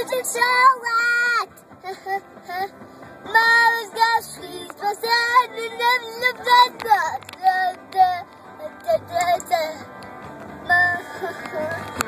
music's so right. Mama's got sweet for sad and the